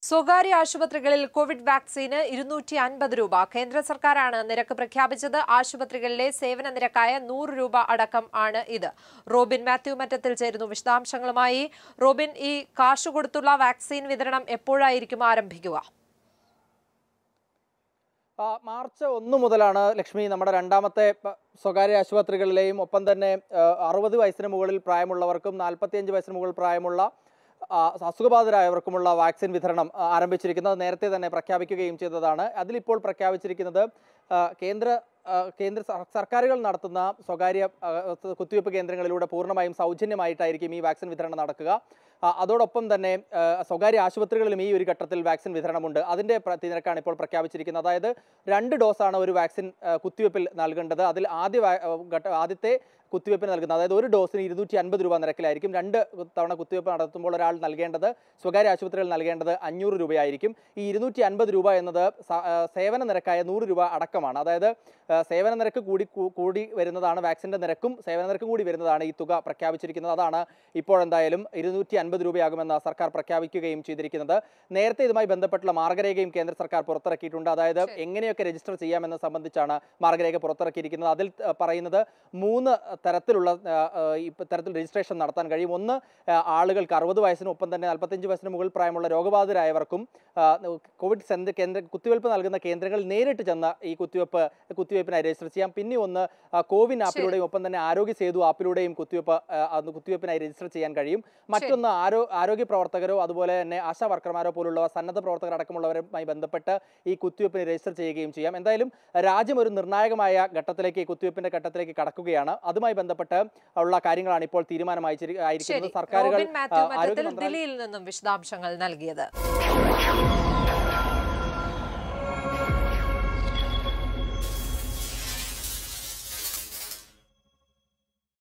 സ്വകാര്യ ആശുപത്രികളിൽ കോവിഡ് വാക്സിന് 250 രൂപ. കേന്ദ്ര സർക്കാരാണ് നിരക്ക് പ്രഖ്യാപിച്ചത്. ആശുപത്രികളിലെ സേവന നിരക്കായ 100 രൂപ അടക്കം ആണ് ഇത്. റോബിൻ മാത്യു മറ്റത്തിൽ ചേരുന്നു വിശദാംശങ്ങളുമായി. റോബിൻ, ഈ കാശ് കൊടുത്തുള്ള വാക്സിൻ വിതരണം എപ്പോഴായിരിക്കും ആരംഭിക്കുക? മാർച്ച് 1 മുതലാണ് ലക്ഷ്മി നമ്മുടെ രണ്ടാമത്തെ സ്വകാര്യ ആശുപത്രികളിലെയും ഒപ്പം തന്നെ 60 വയസ്സിന് മുകളിൽ പ്രായമുള്ളവർക്കും 45 വയസ്സിന് മുകളിൽ പ്രായമുള്ള അസുഖബാധിതരായവർക്കുമുള്ള വാക്സിൻ വിതരണം ആരംഭിച്ചിരിക്കുന്നത്. നേരത്തെ തന്നെ പ്രഖ്യാപിക്കുകയും ചെയ്തതാണ്. അതിലിപ്പോൾ പ്രഖ്യാപിച്ചിരിക്കുന്നത് കേന്ദ്ര സർക്കാരുകൾ നടത്തുന്ന സ്വകാര്യ കുത്തിവയ്പ്പ് കേന്ദ്രങ്ങളിലൂടെ പൂർണ്ണമായും സൗജന്യമായിട്ടായിരിക്കും ഈ വാക്സിൻ വിതരണം നടക്കുക. അതോടൊപ്പം തന്നെ സ്വകാര്യ ആശുപത്രികളിലും ഈ ഒരു ഘട്ടത്തിൽ വാക്സിൻ വിതരണമുണ്ട്. അതിൻ്റെ നിരക്കാണ് ഇപ്പോൾ പ്രഖ്യാപിച്ചിരിക്കുന്നത്. അതായത് 2 ഡോസാണ് ഒരു വാക്സിൻ കുത്തിവയ്പ്പിൽ നൽകേണ്ടത്. അതിൽ ആദ്യത്തെ കുത്തിവയ്പ്പിന് നൽകുന്നത്, അതായത് ഒരു ഡോസിന് 250 രൂപ നിരക്കിലായിരിക്കും. 2 തവണ കുത്തിവയ്പ്പ് നടത്തുമ്പോൾ ഒരാൾ നൽകേണ്ടത്, സ്വകാര്യ ആശുപത്രികൾ നൽകേണ്ടത് 500 രൂപയായിരിക്കും. ഈ 250 രൂപ എന്നത് സേവന നിരക്കായ 100 രൂപ അടക്കമാണ്. അതായത് സേവന നിരക്ക് കൂടി വരുന്നതാണ്, വാക്സിൻ്റെ നിരക്കും സേവന നിരക്കും കൂടി വരുന്നതാണ് ഈ തുക പ്രഖ്യാപിച്ചിരിക്കുന്നത്. അതാണ് ഇപ്പോഴെന്തായാലും 250 രൂപയാകുമെന്ന് സർക്കാർ പ്രഖ്യാപിക്കുകയും ചെയ്തിരിക്കുന്നത്. നേരത്തെ ഇതുമായി ബന്ധപ്പെട്ടുള്ള മാർഗരേഖയും കേന്ദ്ര സർക്കാർ പുറത്തിറക്കിയിട്ടുണ്ട്. അതായത് എങ്ങനെയൊക്കെ രജിസ്റ്റർ ചെയ്യാമെന്ന് സംബന്ധിച്ചാണ് മാർഗരേഖ പുറത്തിറക്കിയിരിക്കുന്നത്. അതിൽ പറയുന്നത് 3 തരത്തിൽ രജിസ്ട്രേഷൻ നടത്താൻ കഴിയും. ഒന്ന്, ആളുകൾക്ക് 60 വയസ്സിനും ഒപ്പം തന്നെ 45 വയസ്സിന് മുകളിൽ പ്രായമുള്ള രോഗബാധിതരായവർക്കും കോവിഡ് കുത്തിവയ്പ്പ് നൽകുന്ന കേന്ദ്രങ്ങളിൽ നേരിട്ട് ചെന്ന് ഈ കുത്തിവയ്പ്പിനായി രജിസ്റ്റർ ചെയ്യാം. പിന്നെ ഒന്ന്, കോവിൻ ആപ്പിലൂടെയും ഒപ്പം തന്നെ ആരോഗ്യ സേതു ആപ്പിലൂടെയും കുത്തിവയ്പ്പിനായി രജിസ്റ്റർ ചെയ്യാൻ കഴിയും. മറ്റൊന്ന്, ആരോഗ്യ പ്രവർത്തകരോ അതുപോലെ തന്നെ ആശാ വർക്കർമാരോ പോലുള്ള സന്നദ്ധ പ്രവർത്തകർ അടക്കമുള്ളവരുമായി ബന്ധപ്പെട്ട് ഈ കുത്തിവയ്പ്പിന് രജിസ്റ്റർ ചെയ്യുകയും ചെയ്യാം. എന്തായാലും രാജ്യം ഒരു നിർണായകമായ ഘട്ടത്തിലേക്ക്, കുത്തിവയ്പ്പിന്റെ ഘട്ടത്തിലേക്ക് കടക്കുകയാണ്. അതുമായി ബന്ധപ്പെട്ട് ഉള്ള കാര്യങ്ങളാണ് ഇപ്പോൾ തീരുമാനമായിരിക്കുന്നത്. സർക്കാരുകൾ ദില്ലിയിൽ നിന്നും വിശദാംശങ്ങൾ നൽകിയത്.